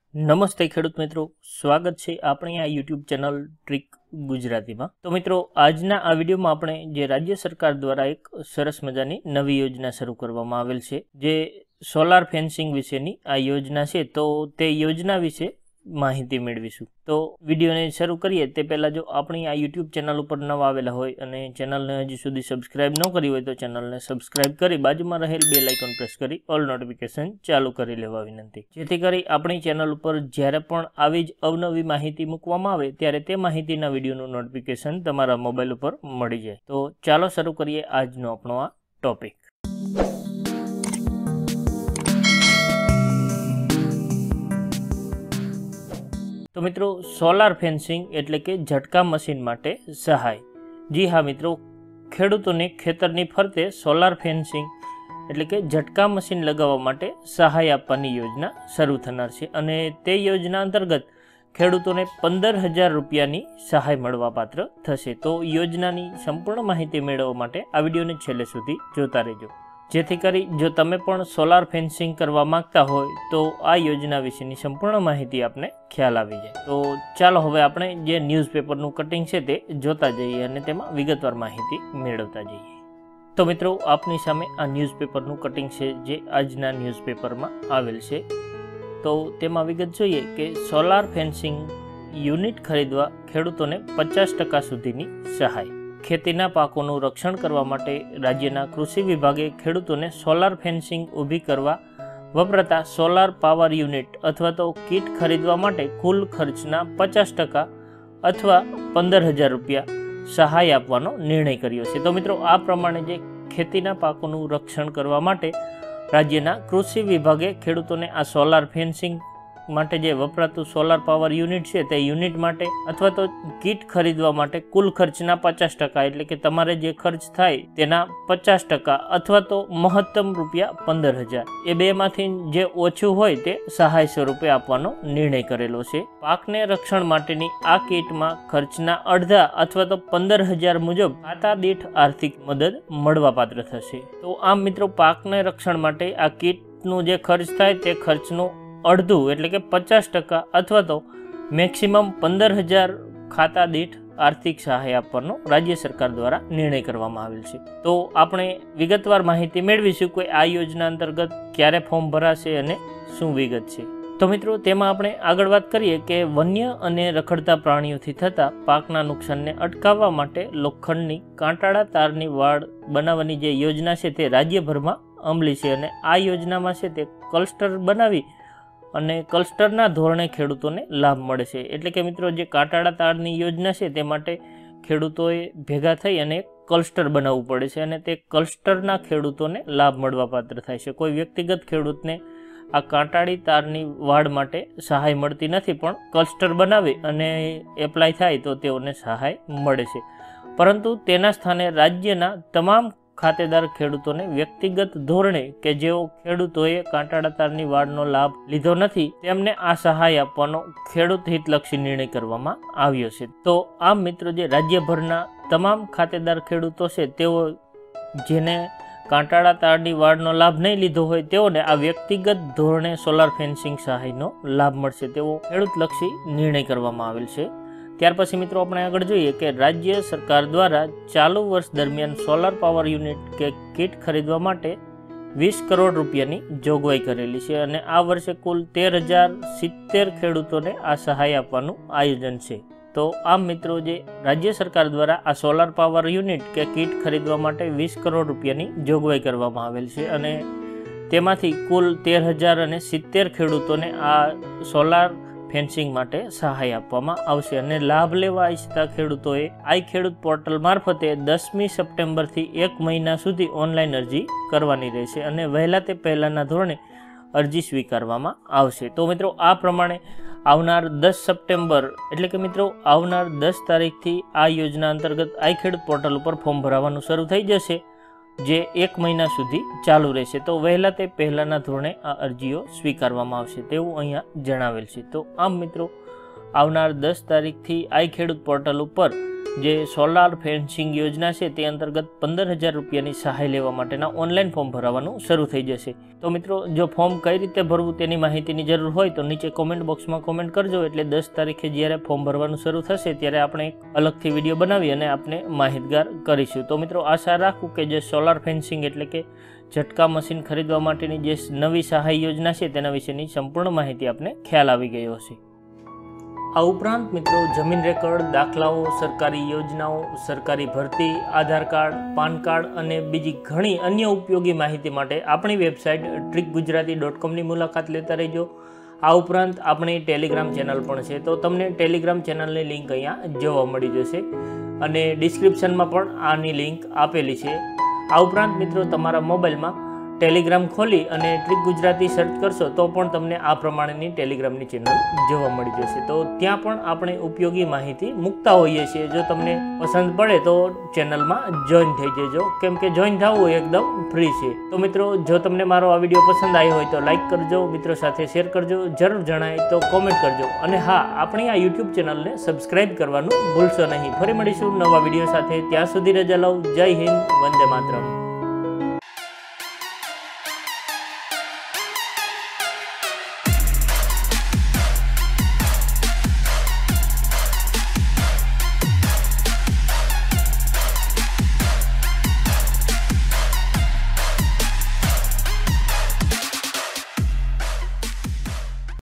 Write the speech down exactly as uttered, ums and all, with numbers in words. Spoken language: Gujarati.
નમસ્તે ખેડૂત મિત્રો, સ્વાગત છે આપણી આ યુટ્યુબ ચેનલ ટ્રીક ગુજરાતીમાં। તો મિત્રો, આજના આ વિડીયોમાં આપણે જે રાજ્ય સરકાર દ્વારા એક સરસ મજાની નવી યોજના શરૂ કરવામાં આવેલ છે, જે સોલાર ફેન્સિંગ વિશેની આ યોજના છે, તો તે યોજના વિશે માહિતી મેળવીશું। તો વિડીયોને શરૂ કરીએ તે પહેલાં જો આપણી આ યુટ્યુબ ચેનલ ઉપર નવા આવેલા હોય અને ચેનલને હજી સુધી સબસ્ક્રાઇબ ન કરી હોય તો ચેનલને સબસ્ક્રાઇબ કરી બાજુમાં રહેલ બેલ આઇકોન પ્રેસ કરી ઓલ નોટિફિકેશન ચાલુ કરી લેવા વિનંતી, જેથી કરી આપણી ચેનલ ઉપર જ્યારે પણ આવી જ અવનવી માહિતી મૂકવામાં આવે ત્યારે તે માહિતીના વિડીયોનું નોટિફિકેશન તમારા મોબાઈલ ઉપર મળી જાય। તો ચાલો શરૂ કરીએ આજનો આપણો આ ટોપિક। तो मित्रों, सोलार फेन्सिंग एटले के झटका मशीन माटे सहाय। जी हाँ मित्रों, खेडूतोने खेतरनी फरते सोलार फेन्सिंग एटले के झटका मशीन लगावा माटे सहाय आपवानी योजना शरू थनार छे अने ते योजना अंतर्गत खेडूतोने पंदर हजार रुपयानी सहाय मळवा पात्र थशे। तो योजनानी संपूर्ण माहिती मेळववा माटे आ विडियोने छेल्ले सुधी जोता रहेजो, जेथी करी जो तमे पण सोलार फेन्सिंग करवा मांगता होय तो आ योजना विशेनी संपूर्ण माहिती आपने ख्याल आवी जाय। तो चालो हवे आपणे जे न्यूज़पेपरनुं कटिंग छे ते जोता जईए अने तेमां विगतवार माहिती मेळवता जईए। तो मित्रों, आपनी सामे आ न्यूज़पेपरनुं कटिंग छे जे आजना न्यूज़पेपरमां आवेल छे। तो तेमां विगत जोईए के सोलार फेन्सिंग युनिट खरीदवा खेडूतोने पचास टका सुधीनी सहाय। ખેતીના પાકોનું રક્ષણ કરવા માટે રાજ્યના કૃષિ વિભાગે ખેડૂતોને સોલાર ફેન્સિંગ ઊભી કરવા વપરાતા સોલાર પાવર યુનિટ અથવા તો કીટ ખરીદવા માટે કુલ ખર્ચના પચાસ ટકા અથવા પંદર હજાર રૂપિયા સહાય આપવાનો નિર્ણય કર્યો છે। તો મિત્રો, આ પ્રમાણે જે ખેતીના પાકોનું રક્ષણ કરવા માટે રાજ્યના કૃષિ વિભાગે ખેડૂતોને આ સોલાર ફેન્સિંગ માટે જે વપરાતું સોલાર પાવર યુનિટ છે તે યુનિટ માટે અથવા તો કીટ ખરીદવા માટે કુલ ખર્ચના પચાસ ટકા એટલે કે તમારે જે ખર્ચ થાય તેના પચાસ ટકા અથવા તો મહત્તમ રૂપિયા પંદર હજાર એ બેમાંથી જે ઓછું હોય તે સહાય સ્વરૂપે આપવાનો નિર્ણય કરેલો છે। પાકને રક્ષણ માટેની આ કીટમાં ખર્ચના અડધા અથવા તો પંદર હજાર મુજબ ખાતા દીઠ આર્થિક મદદ મળવાપાત્ર થશે। તો આમ મિત્રો, પાકને રક્ષણ માટે આ કીટનું જે ખર્ચ થાય તે ખર્ચનું અડધું એટલે કે પચાસ ટકા અથવા તો મેક્સિમમ પંદર હજાર ખાતા દીઠ આર્થિક સહાય આપવાનો રાજ્ય સરકાર દ્વારા નિર્ણય કરવામાં આવેલ છે। તો આપણે વિગતવાર માહિતી મેળવીશું કે આ યોજના અંતર્ગત ક્યારે ફોર્મ ભરાશે અને શું વિગત છે। તો મિત્રો, તેમાં આપણે આગળ વાત કરીએ કે વન્ય અને રખડતા પ્રાણીઓથી થતા પાકના નુકસાનને અટકાવવા માટે લોખંડની કાંટાળા તારની વાડ બનાવવાની જે યોજના છે તે રાજ્યભરમાં અમલી છે અને આ યોજનામાં છે તે ક્લસ્ટર બનાવી અને ક્લસ્ટરના ધોરણે ખેડૂતોને લાભ મળે છે। એટલે કે મિત્રો, જે કાંટાળા તારની યોજના છે તે માટે ખેડૂતોએ ભેગા થઈ અને ક્લસ્ટર બનાવવું પડે છે અને તે ક્લસ્ટરના ખેડૂતોને લાભ મળવાપાત્ર થાય છે। કોઈ વ્યક્તિગત ખેડૂતને આ કાંટાળી તારની વાડ માટે સહાય મળતી નથી, પણ ક્લસ્ટર બનાવે અને એપ્લાય થાય તો તેઓને સહાય મળે છે। પરંતુ તેના સ્થાને રાજ્યના તમામ ખાતેદાર ખેડૂતોને વ્યક્તિગત ધોરણે કે જેઓ ખેડૂતોએ કાંટાળા તારની વાડનો લાભ લીધો નથી તેમને આ સહાય આપવાનો ખેડૂત હિતલક્ષી નિર્ણય કરવામાં આવ્યો છે। તો આમ મિત્રો, જે રાજ્યભરના તમામ ખાતેદાર ખેડૂતો છે તેઓ જેને કાંટાળા તારની વાડનો લાભ નહીં લીધો હોય તેઓને આ વ્યક્તિગત ધોરણે સોલાર ફેન્સિંગ સહાયનો લાભ મળશે તેવો ખેડૂતલક્ષી નિર્ણય કરવામાં આવેલ છે। ત્યાર પછી મિત્રો, આપણે આગળ જોઈએ કે રાજ્ય સરકાર દ્વારા ચાલુ વર્ષ દરમિયાન સોલાર પાવર યુનિટ કે કીટ ખરીદવા માટે વીસ કરોડ રૂપિયાની જોગવાઈ કરેલી છે અને આ વર્ષે કુલ તેર હજાર સિત્તેર ખેડૂતોને આ સહાય આપવાનું આયોજન છે। તો આમ મિત્રો, જે રાજ્ય સરકાર દ્વારા આ સોલાર પાવર યુનિટ કે કીટ ખરીદવા માટે વીસ કરોડ રૂપિયાની જોગવાઈ કરવામાં આવેલ છે અને તેમાંથી કુલ તેર હજાર અને સિત્તેર ખેડૂતોને આ સોલાર ફેન્સિંગ માટે સહાય આપવામાં આવશે અને લાભ લેવા ઈચ્છતા ખેડૂતોએ આઈ ખેડૂત પોર્ટલ મારફતે દસમી સપ્ટેમ્બરથી એક મહિના સુધી ઓનલાઈન અરજી કરવાની રહેશે અને વહેલા તે પહેલાંના ધોરણે અરજી સ્વીકારવામાં આવશે। તો મિત્રો, આ પ્રમાણે આવનાર દસ સપ્ટેમ્બર એટલે કે મિત્રો આવનાર દસ તારીખથી આ યોજના અંતર્ગત આઈ ખેડૂત પોર્ટલ ઉપર ફોર્મ ભરાવાનું શરૂ થઈ જશે, જે એક મહિના સુધી ચાલુ રહેશે। તો વહેલા તે પહેલાંના ધોરણે આ અરજીઓ સ્વીકારવામાં આવશે તેવું અહીંયા જણાવેલ છે। તો આમ મિત્રો, આવનાર દસ તારીખથી આઈ ખેડૂત પોર્ટલ ઉપર જે સોલાર ફેન્સિંગ યોજના છે તે અંતર્ગત પંદર હજાર રૂપિયાની સહાય લેવા માટેના ઓનલાઈન ફોર્મ ભરવાનું શરૂ થઈ જશે। તો મિત્રો, જો ફોર્મ કઈ રીતે ભરવું તેની માહિતીની જરૂર હોય તો નીચે કોમેન્ટ બોક્સમાં કોમેન્ટ કરજો, એટલે દસ તારીખે જ્યારે ફોર્મ ભરવાનું શરૂ થશે ત્યારે આપણે એક અલગથી વિડીયો બનાવી અને આપને માહિતગાર કરીશું। તો મિત્રો, આશા રાખું કે જે સોલાર ફેન્સિંગ એટલે કે ઝટકા મશીન ખરીદવા માટેની જે નવી સહાય યોજના છે તેના વિશેની સંપૂર્ણ માહિતી આપને ખ્યાલ આવી ગયો હશે। આ ઉપરાંત મિત્રો, જમીન રેકર્ડ, દાખલાઓ, સરકારી યોજનાઓ, સરકારી ભરતી, આધાર કાર્ડ, પાન કાર્ડ અને બીજી ઘણી અન્ય ઉપયોગી માહિતી માટે આપણી વેબસાઇટ ટ્રીક ગુજરાતી ડોટ કોમની મુલાકાત લેતા રહેજો। આ ઉપરાંત આપણી ટેલિગ્રામ ચેનલ પણ છે, તો તમને ટેલિગ્રામ ચેનલની લિંક અહીંયા જોવા મળી જશે અને ડિસ્ક્રિપ્શનમાં પણ આની લિંક આપેલી છે। આ ઉપરાંત મિત્રો, તમારા મોબાઈલમાં ટેલિગ્રામ ખોલી અને ટ્રીક ગુજરાતી સર્ચ કરશો તો પણ તમને આ પ્રમાણેની ટેલિગ્રામની ચેનલ જોવા મળી જશે। તો ત્યાં પણ આપણે ઉપયોગી માહિતી મૂકતા હોઈએ છીએ। જો તમને પસંદ પડે તો ચેનલમાં જોઈન થઈ જજો, કેમ કે જોઈન થવું એકદમ ફ્રી છે। તો મિત્રો, જો તમને મારો આ વિડીયો પસંદ આવ્યો હોય તો લાઈક કરજો, મિત્રો સાથે શેર કરજો, જરૂર જણાય તો કોમેન્ટ કરજો અને હા, આપણી આ યુટ્યુબ ચેનલને સબસ્ક્રાઈબ કરવાનું ભૂલશો નહીં। ફરી મળીશું નવા વિડીયો સાથે, ત્યાં સુધી રજા લઉં। જય હિન્દ, વંદે માતરમ।